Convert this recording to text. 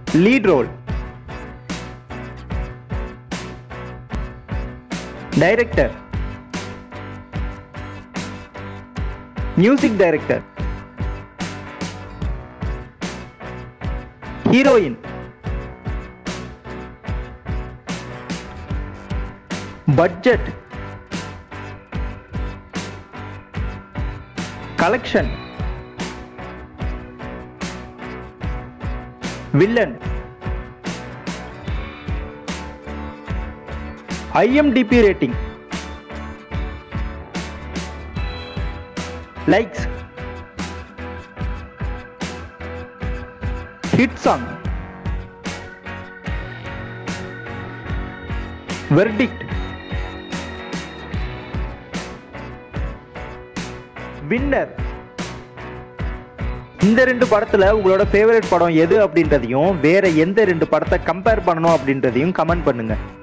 lead role, director, music director, heroine, budget, collection, villain, IMDb rating, likes, hit song, verdict, winner. இந்த ரெண்டு படத்துல உங்களோட favourite படம் எது அப்படின்றதையும் வேற எந்த ரெண்டு படத்தை கம்பேர் பண்ணணும் அப்படின்றதையும் கமெண்ட் பண்ணுங்க.